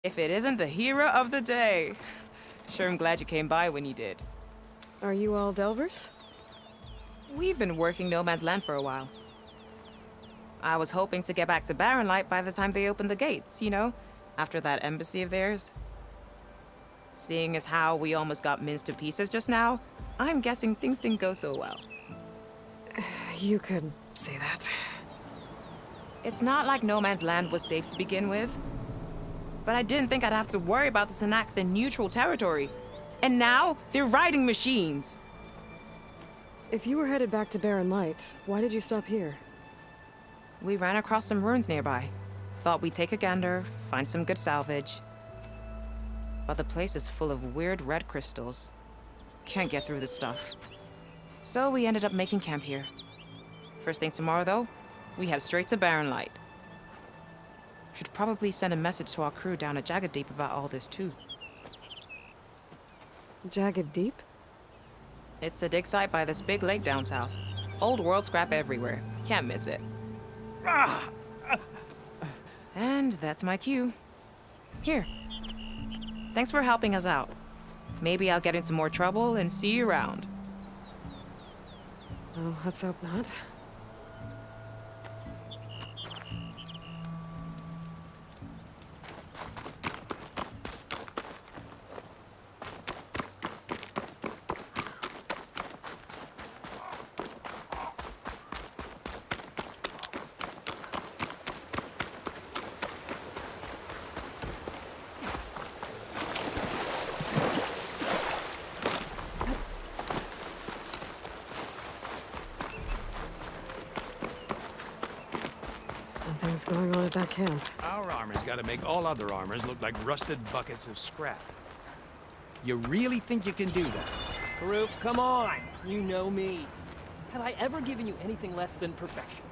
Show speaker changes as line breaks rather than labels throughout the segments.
If it isn't the hero of the day. Sure, I'm glad you came by when you did.
Are you all Delvers?
We've been working No Man's Land for a while. I was hoping to get back to Barren Light by the time they opened the gates, you know? After that embassy of theirs. Seeing as how we almost got minced to pieces just now, I'm guessing things didn't go so well.
You could say that.
It's not like No Man's Land was safe to begin with. But I didn't think I'd have to worry about the Tenakth in neutral territory. And now, they're riding machines.
If you were headed back to Barren Light, why did you stop here?
We ran across some ruins nearby. Thought we'd take a gander, find some good salvage. But the place is full of weird red crystals. Can't get through the stuff. So we ended up making camp here. First thing tomorrow, though, we head straight to Barren Light. Should probably send a message to our crew down at Jagged Deep about all this, too.
Jagged Deep?
It's a dig site by this big lake down south. Old world scrap everywhere. Can't miss it. And that's my cue. Here. Thanks for helping us out. Maybe I'll get into more trouble and see you around.
Oh, let's hope not. Something's going on at that camp.
Our armor's gotta make all other armors look like rusted buckets of scrap. You really think you can do that?
Karuk, come on! You know me. Have I ever given you anything less than perfection?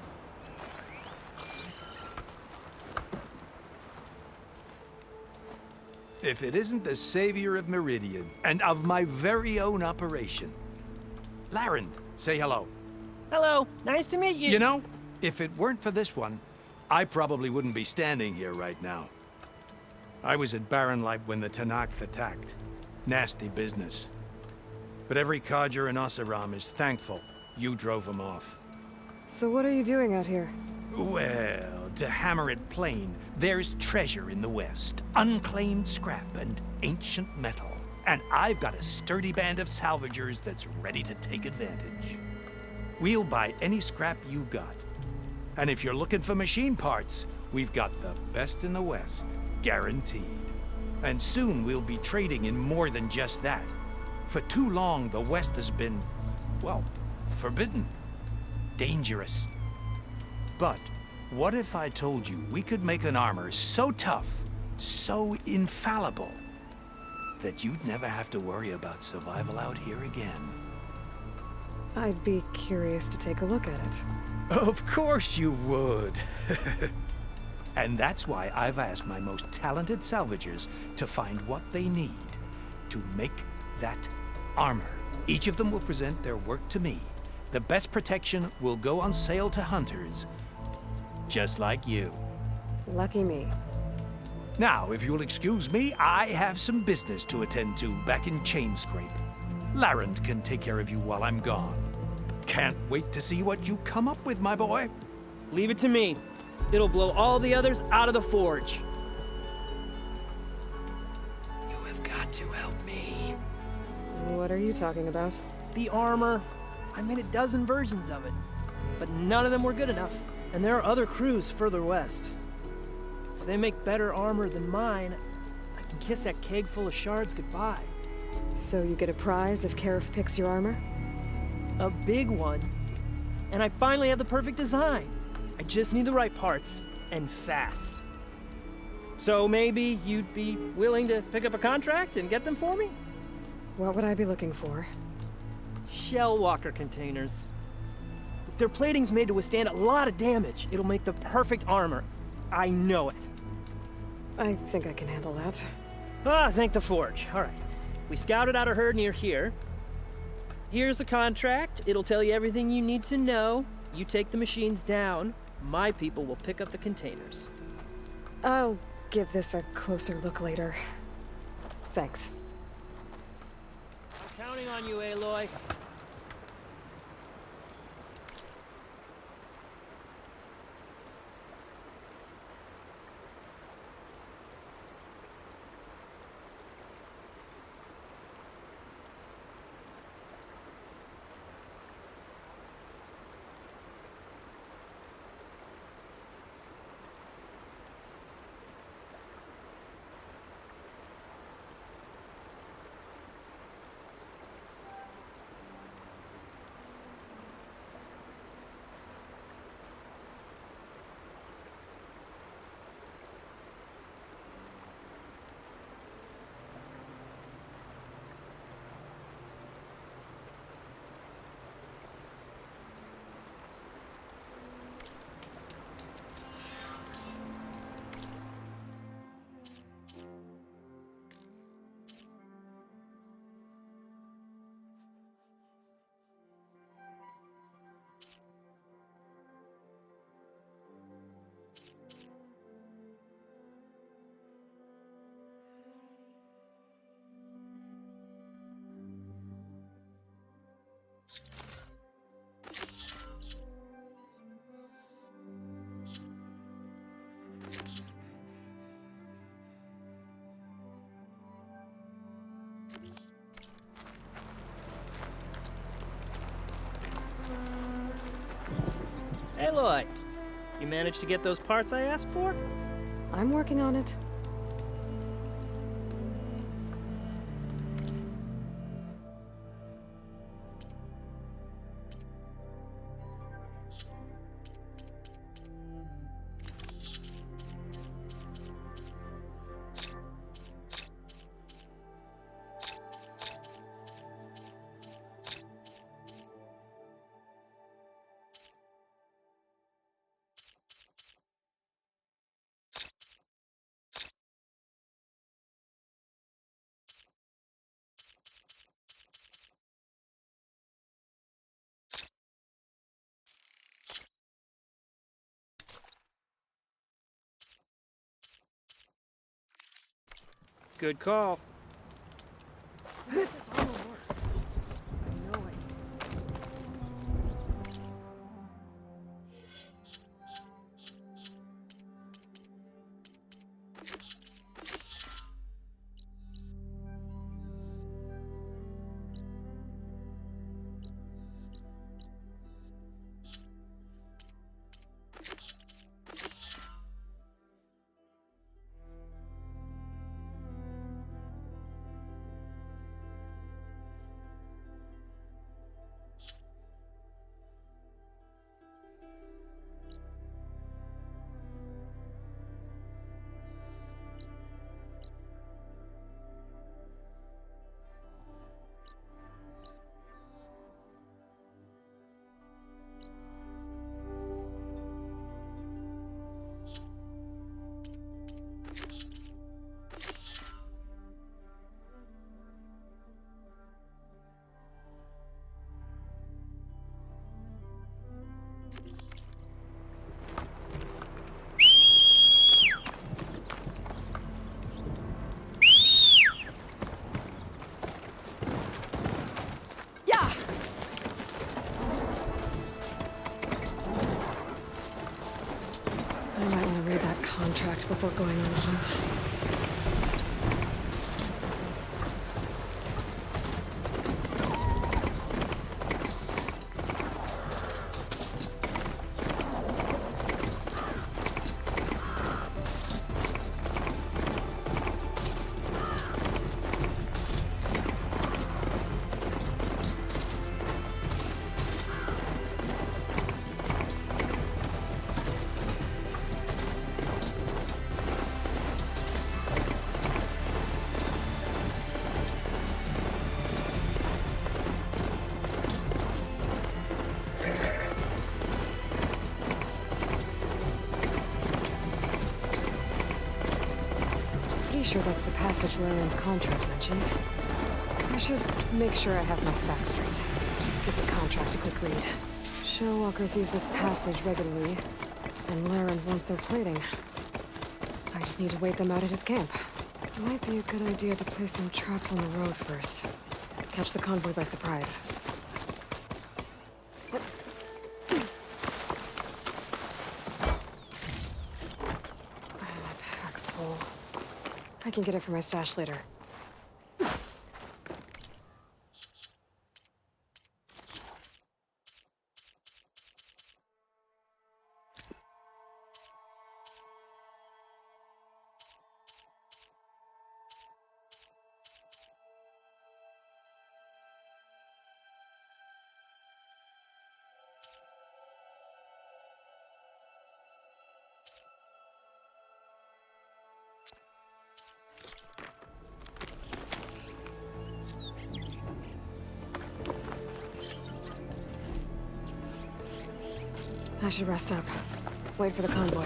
If it isn't the savior of Meridian, and of my very own operation. Larend, say hello.
Hello, nice to meet you.
You know, if it weren't for this one, I probably wouldn't be standing here right now. I was at Barren Light when the Tenakth attacked. Nasty business. But every codger in Oseram is thankful you drove them off.
So what are you doing out here?
Well, to hammer it plain, there's treasure in the west. Unclaimed scrap and ancient metal. And I've got a sturdy band of salvagers that's ready to take advantage. We'll buy any scrap you got. And if you're looking for machine parts, we've got the best in the west, guaranteed. And soon we'll be trading in more than just that. For too long, the west has been, well, forbidden. Dangerous. But what if I told you we could make an armor so tough, so infallible, that you'd never have to worry about survival out here again?
I'd be curious to take a look at it.
Of course you would. And that's why I've asked my most talented salvagers to find what they need to make that armor. Each of them will present their work to me. The best protection will go on sale to hunters, just like you.
Lucky me.
Now, if you'll excuse me, I have some business to attend to back in Chainscrape. Larend can take care of you while I'm gone. Can't wait to see what you come up with, my boy.
Leave it to me. It'll blow all the others out of the forge.
You have got to help me.
What are you talking about?
The armor. I made a dozen versions of it, but none of them were good enough. And there are other crews further west. If they make better armor than mine, I can kiss that keg full of shards goodbye.
So you get a prize if Karif picks your armor?
A big one. And I finally have the perfect design. I just need the right parts, and fast. So maybe you'd be willing to pick up a contract and get them for me?
What would I be looking for?
Shell walker containers. Their plating's made to withstand a lot of damage. It'll make the perfect armor. I know it.
I think I can handle that.
Ah, thank the forge. All right. We scouted out a herd near here. Here's the contract. It'll tell you everything you need to know. You take the machines down. My people will pick up the containers.
I'll give this a closer look later. Thanks.
Counting on you, Aloy. Aloy, you managed to get those parts I asked for?
I'm working on it.
Good call.
This armor work. I know it. Contract before going on the hunt. Sure that's the passage Laren's contract mentioned. I should make sure I have my facts straight. Give the contract a quick read. Shellwalkers use this passage regularly, and Laren wants their plating. I'd just need to wait them out at his camp. Might be a good idea to place some traps on the road first. Catch the convoy by surprise. My pack's full. I can get it from my stash later. I should rest up. Wait for the convoy.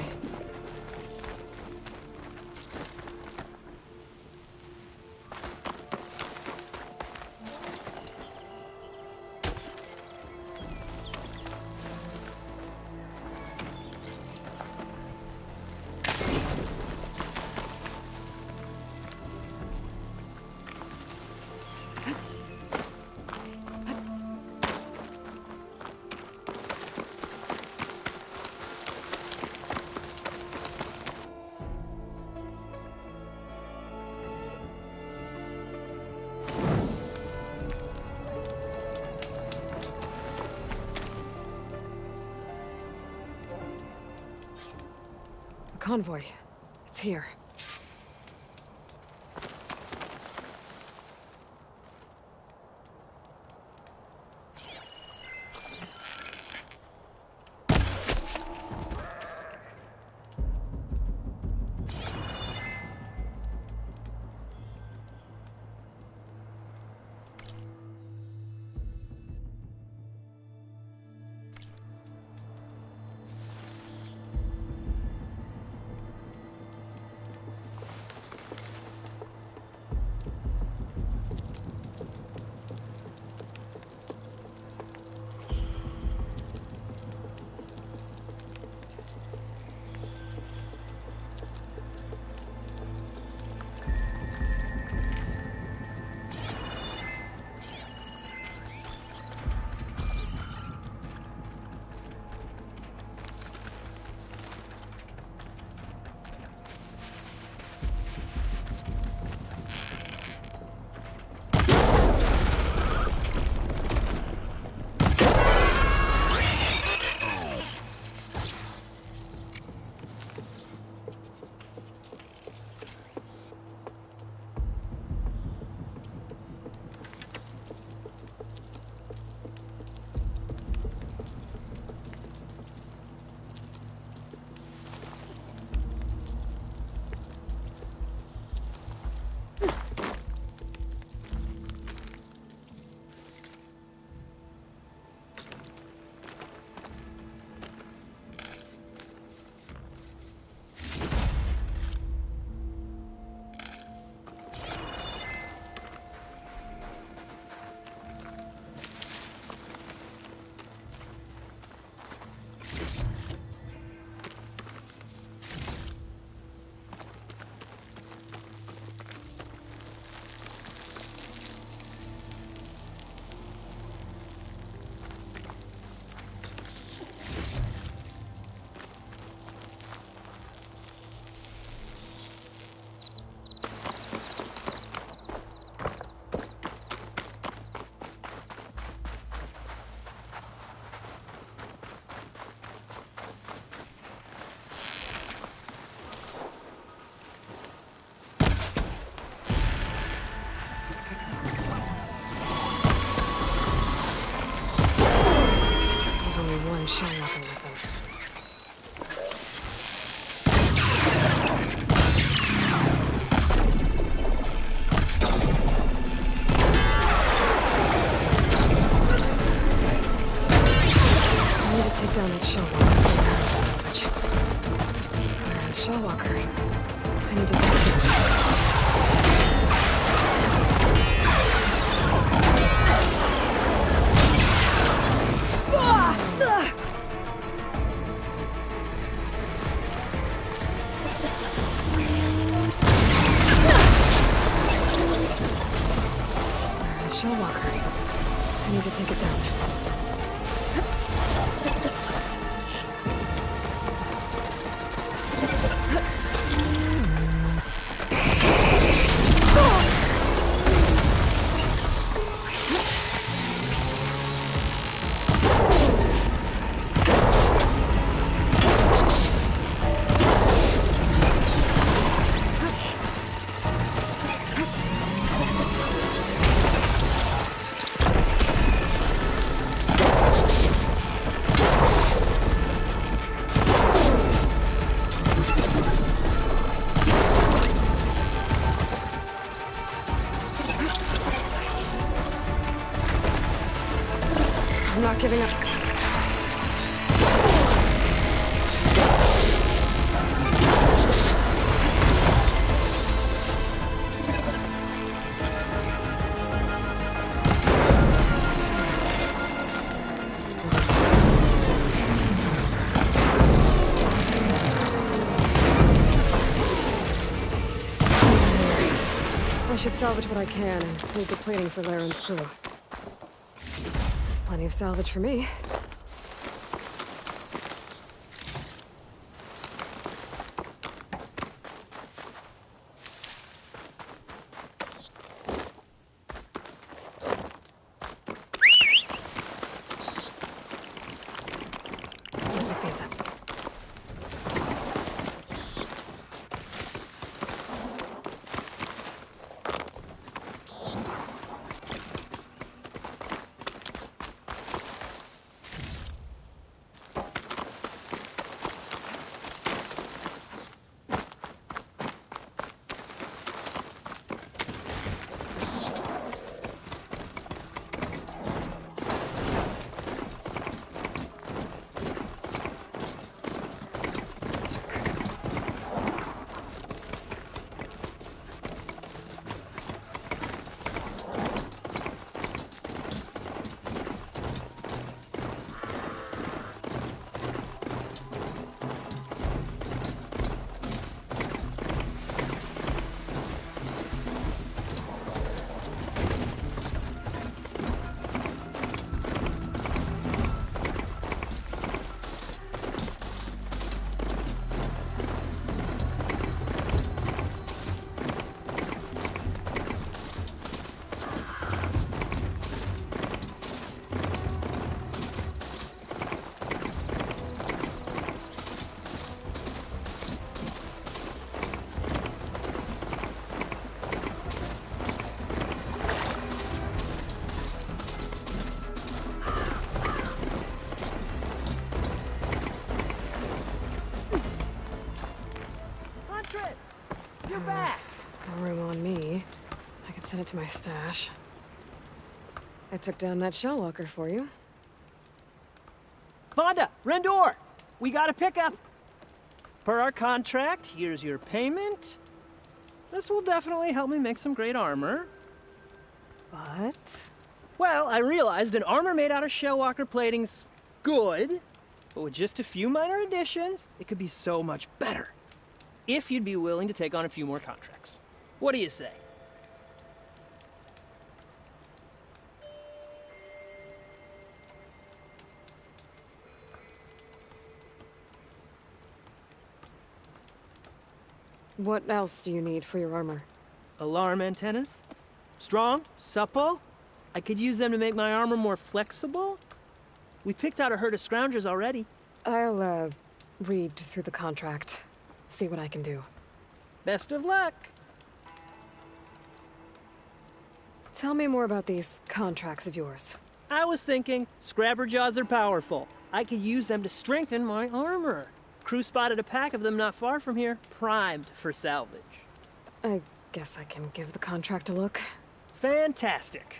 Convoy. It's here. One Shellwalker with them. I need to take down that Shellwalker before I salvage. Shellwalker. I need to take him down. take it down. I'm not giving up. I should salvage what I can and leave the plating for Laren's crew. Plenty of salvage for me. Pick these up.
You're back!
No room on me. I could send it to my stash. I took down that shell walker for you.
Vonda! Rendor! We got a pickup! Per our contract, here's your payment. This will definitely help me make some great armor.
But...
Well, I realized an armor made out of shellwalker plating's good, but with just a few minor additions, it could be so much better. If you'd be willing to take on a few more contracts. What do you say?
what else do you need for your armor?
Alarm antennas? Strong? Supple? I could use them to make my armor more flexible? We picked out a herd of scroungers already.
I'll, read through the contract. See what I can do.
Best of luck!
Tell me more about these contracts of yours.
I was thinking, Scrabber Jaws are powerful. I could use them to strengthen my armor. Crew spotted a pack of them not far from here, primed for salvage.
I guess I can give the contract a look.
Fantastic.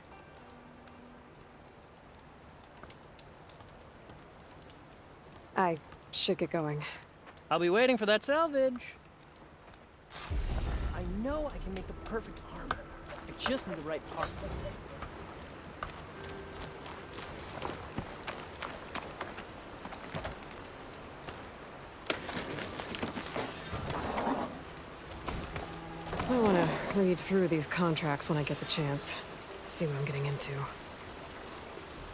I should get going.
I'll be waiting for that salvage. I know I can make the perfect armor. I just need the right parts.
I want to read through these contracts when I get the chance. See what I'm getting into.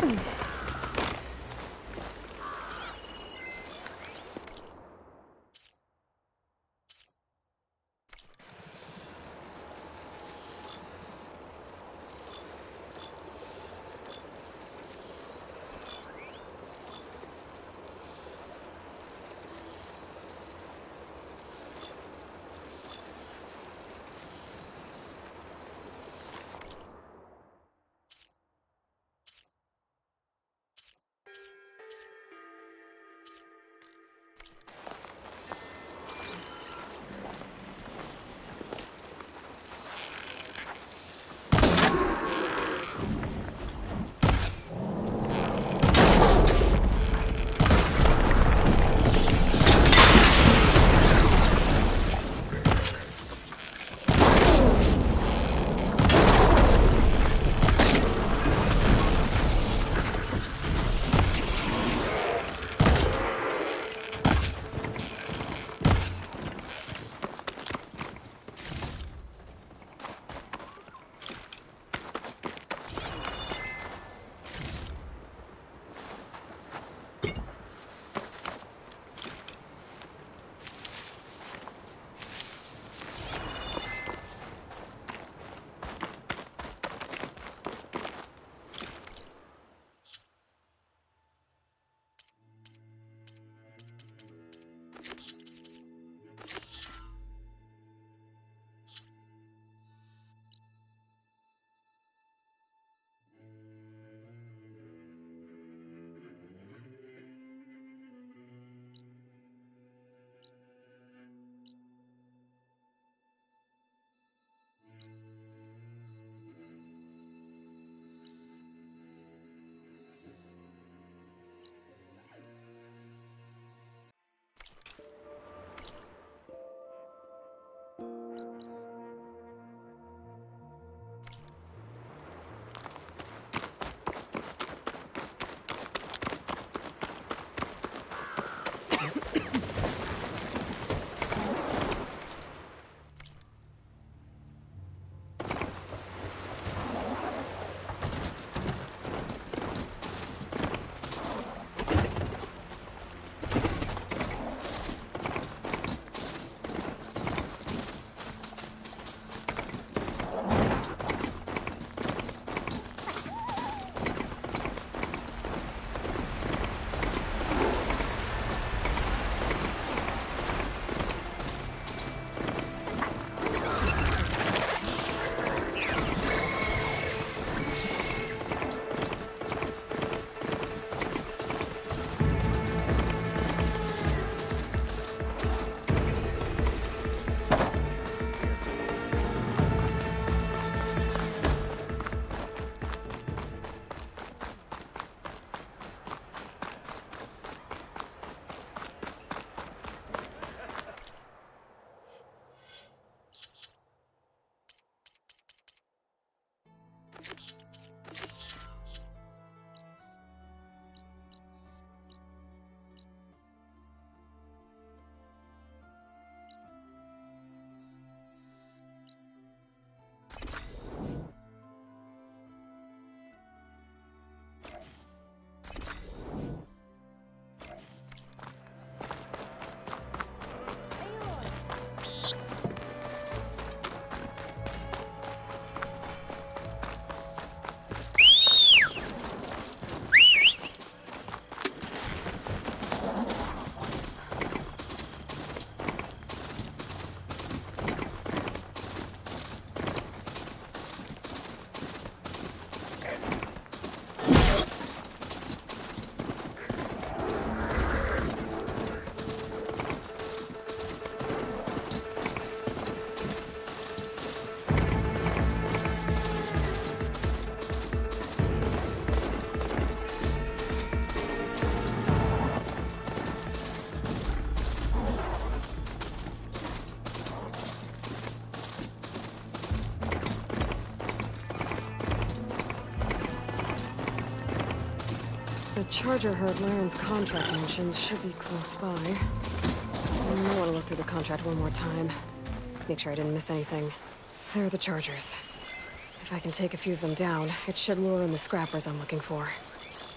The charger heard Laren's contract mentioned should be close by. I want to look through the contract one more time. Make sure I didn't miss anything. There are the chargers. If I can take a few of them down, it should lure in the scrappers I'm looking for.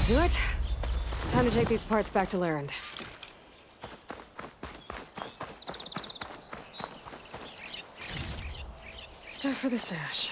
do it. Time to take these parts back to Larend. Stuff for the stash.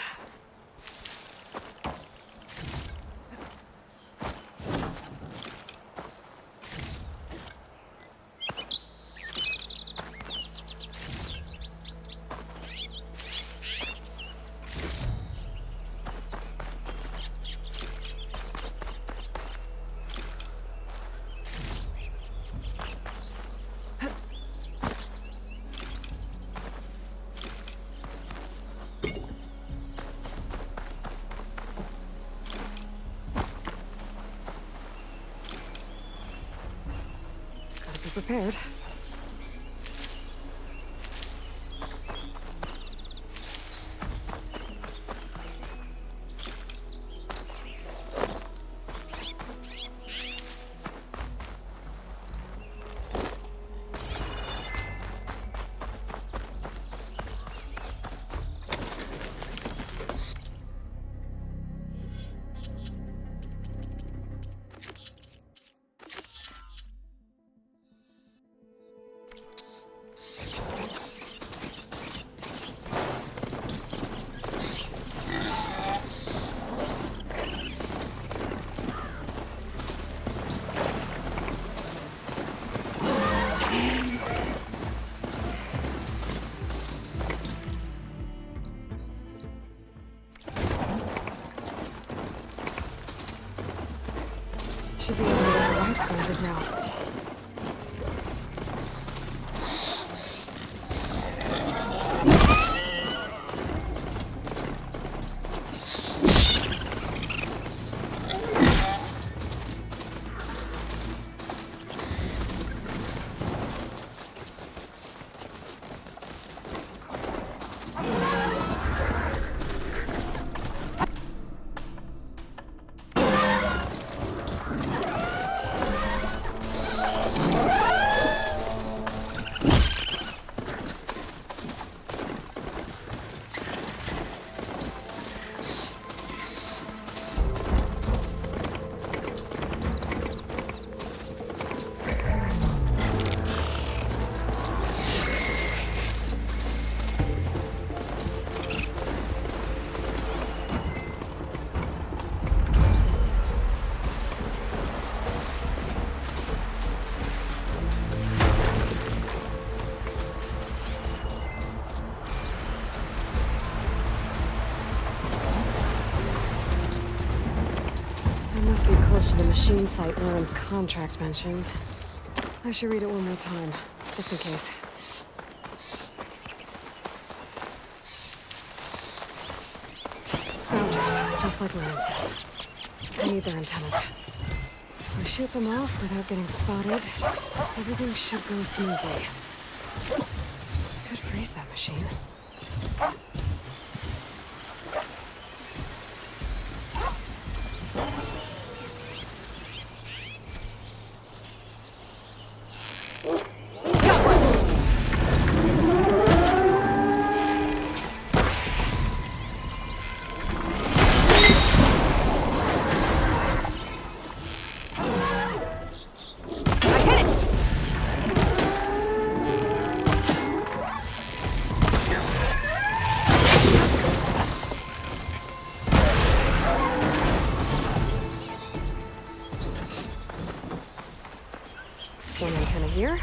Prepared. Should be able to get the light sprinklers now. Must be close to the machine site Lauren's contract mentioned. I should read it one more time, just in case. Scroungers, just like Lauren said. I need their antennas. If I shoot them off without getting spotted, everything should go smoothly. Could freeze that machine. One antenna here.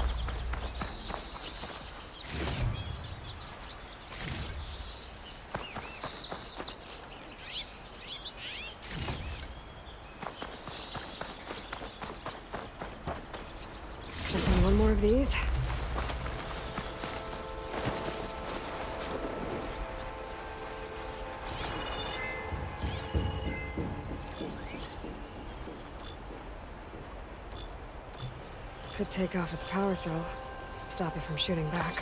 Just need one more of these. Could take off its power cell, stop it from shooting back.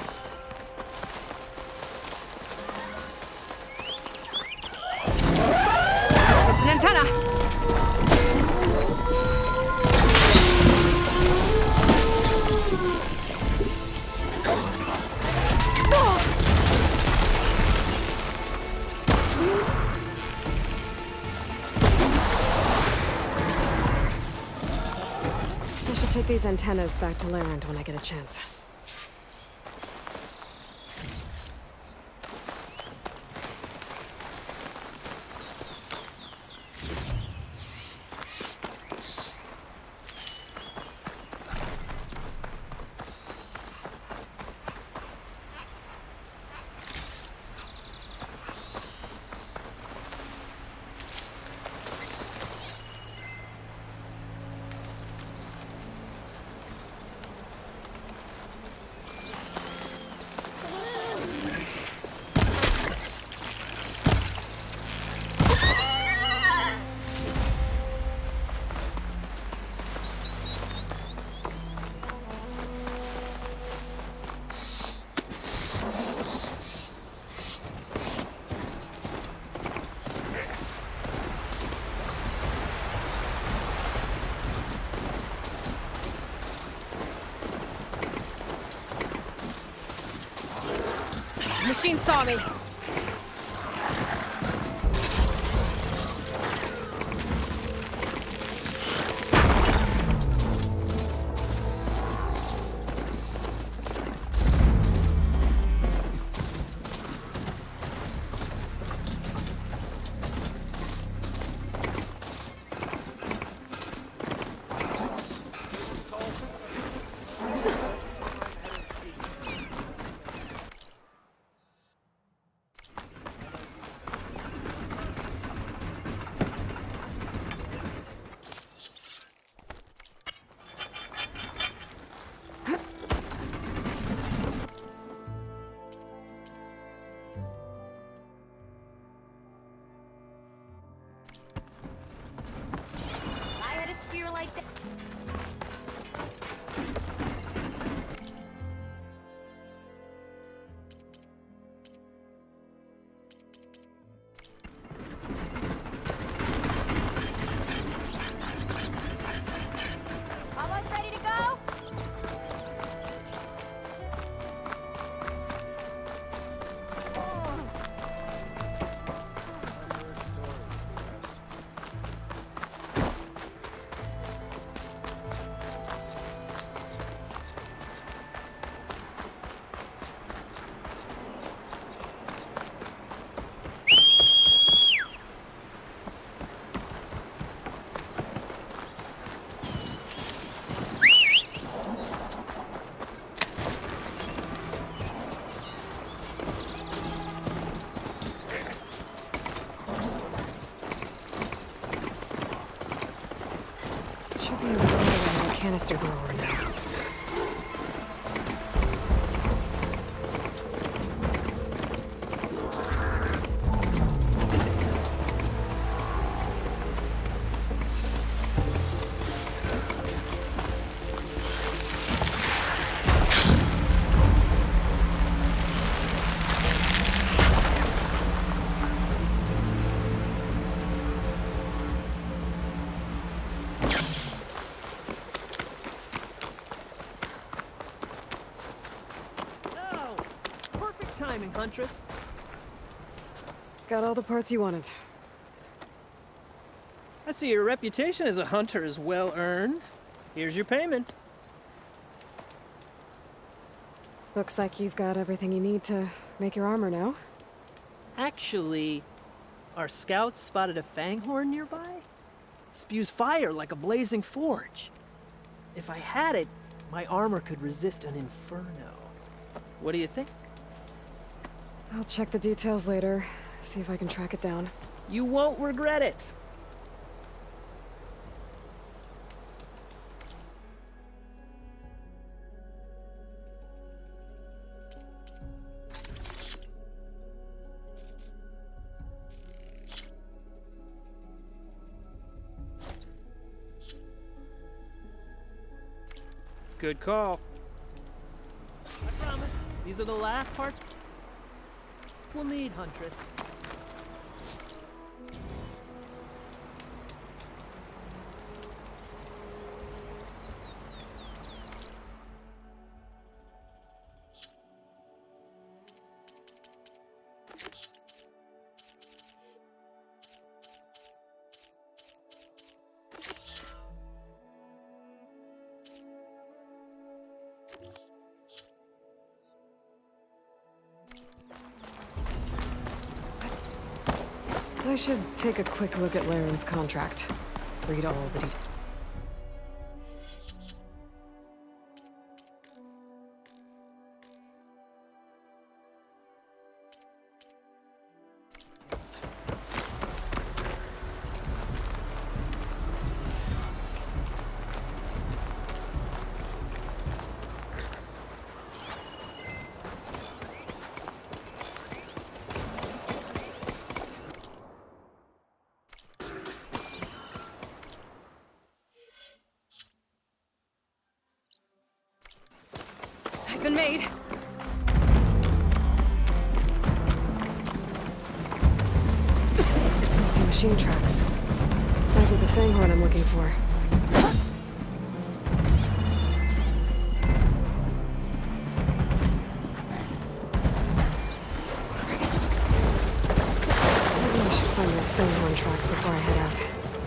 It's an antenna! these antennas back to Larend when I get a chance. Machine saw me.
Like that. Almost ready to go?
Should be able to get around a canister grower now.
Timing, Huntress.
Got all the parts you wanted.
I see your reputation as a hunter is well earned. Here's your payment.
Looks like you've got everything you need to make your armor now.
Actually, our scouts spotted a fanghorn nearby. Spews fire like a blazing forge. If I had it, my armor could resist an inferno. What do you think?
I'll check the details later, see if I can track it down.
You won't regret it. Good call. I promise, these are the last parts we'll need, Huntress.
I should take a quick look at Laren's contract. Read all the details. Been made. I see machine tracks. Might be the Fanghorn I'm looking for. Maybe I should find those Fanghorn tracks before I head out.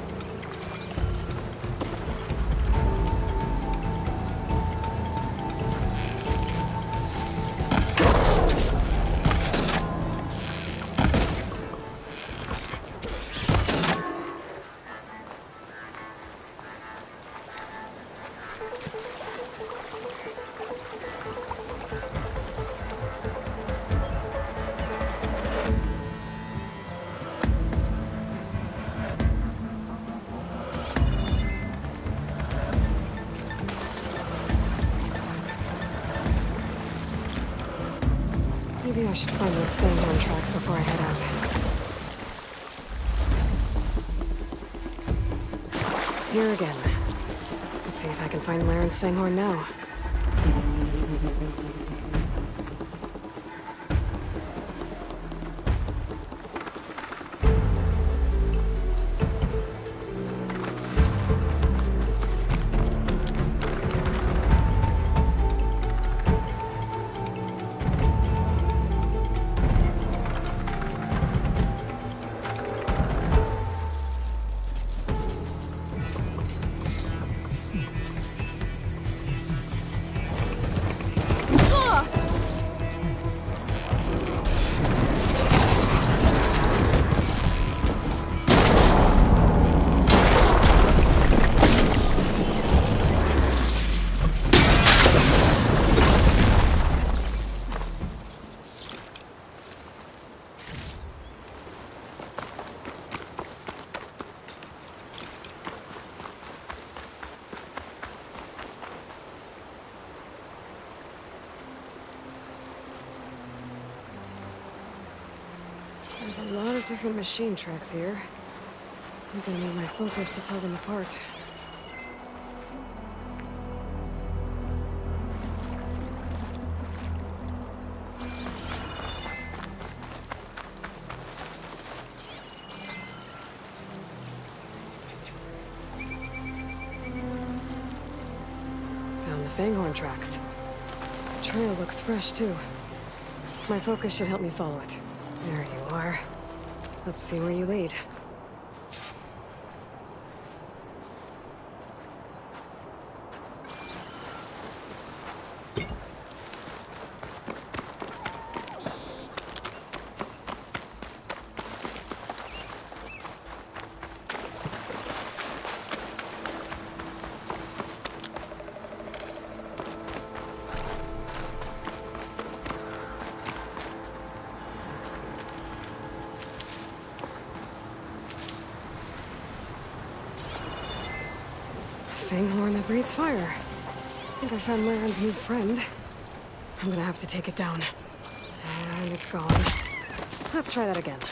Maybe I should find those Fanghorn tracks before I head out. Here again. Let's see if I can find Laren's Fanghorn now. There's a lot of different machine tracks here. I'm gonna need my focus to tell them apart. Found the Fanghorn tracks. The trail looks fresh, too. My focus should help me follow it. There you are. Let's see where you lead. Fanghorn that breathes fire. I think I found Laren's new friend. I'm gonna have to take it down. And it's gone. Let's try that again.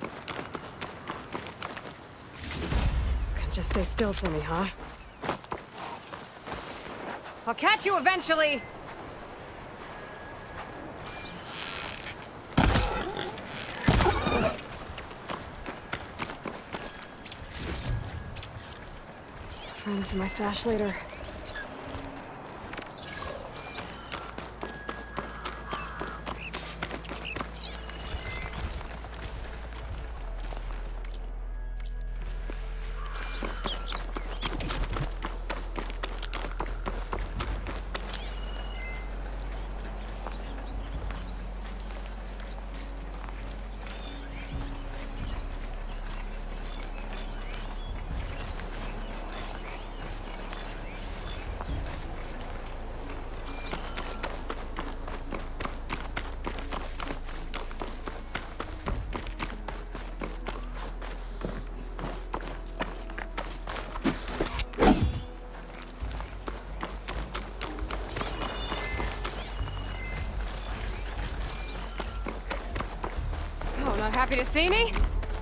Can just stay still for me, huh? I'll catch you eventually! Friends in my stash later. Oh, not happy to see me?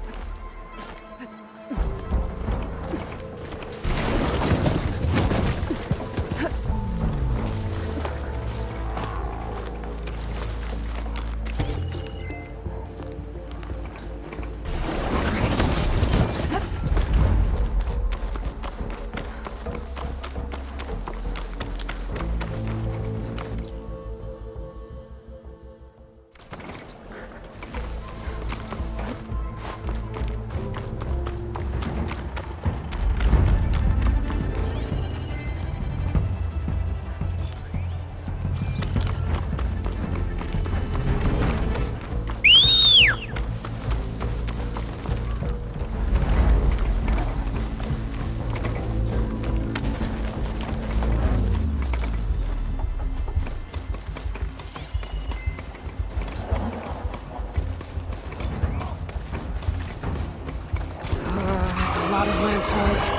A lot of landslides.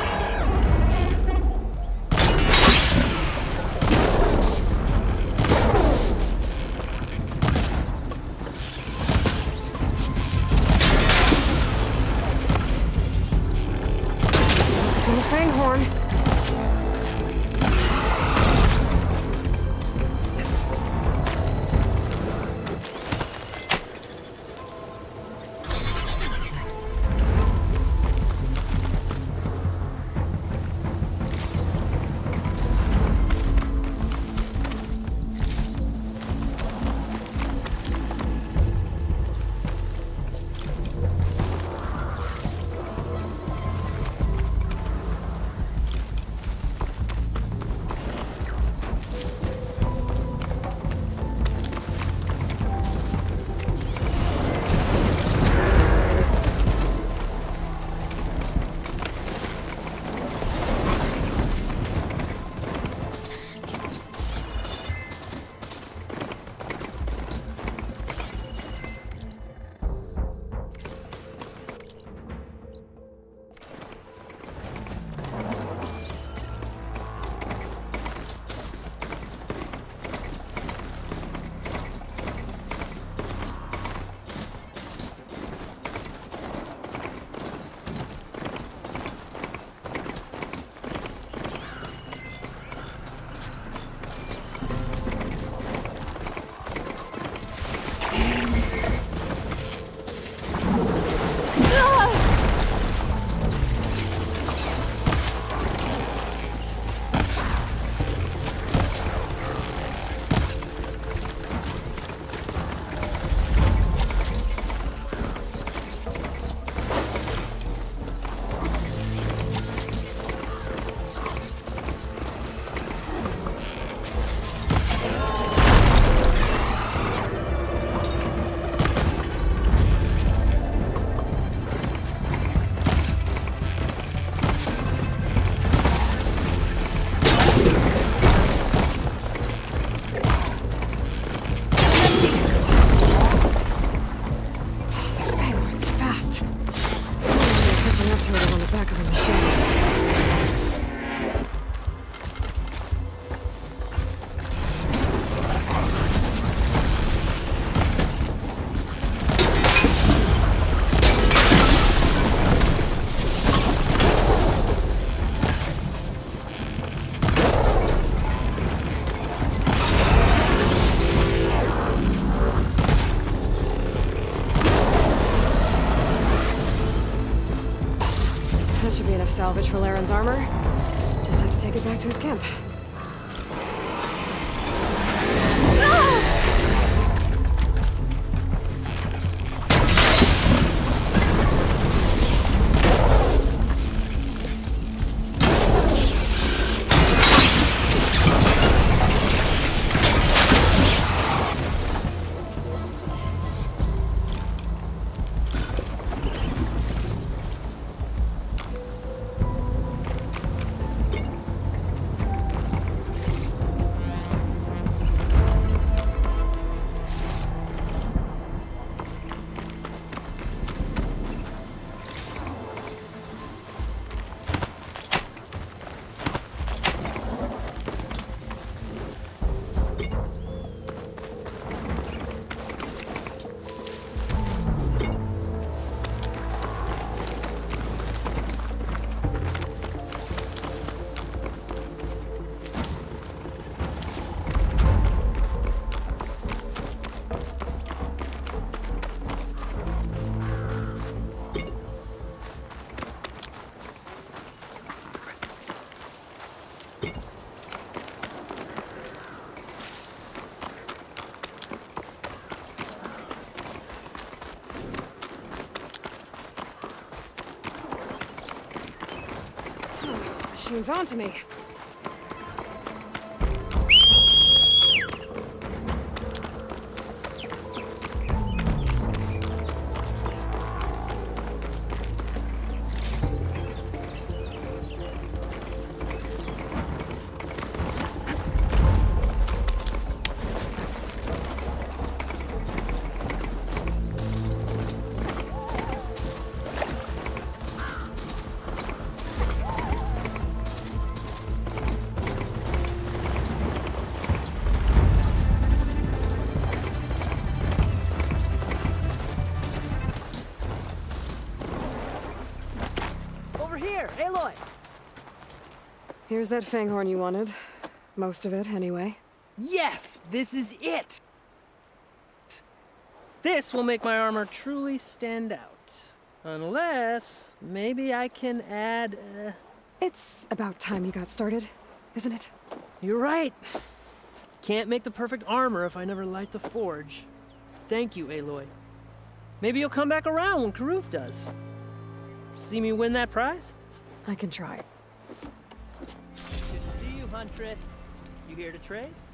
Focusing the Fanghorn. That should be enough salvage for Laren's armor. Just have to take it back to his camp. machine's onto me.
Here, Aloy!
Here's that fanghorn you wanted. Most of it, anyway.
Yes! This is it! This will make my armor truly stand out. Unless, maybe I can add,
It's about time you got started, isn't it?
You're right. Can't make the perfect armor if I never light the forge. Thank you, Aloy. Maybe you'll come back around when Karuf does. See me win that prize?
I can try.
Good to see you, Huntress. You here to trade?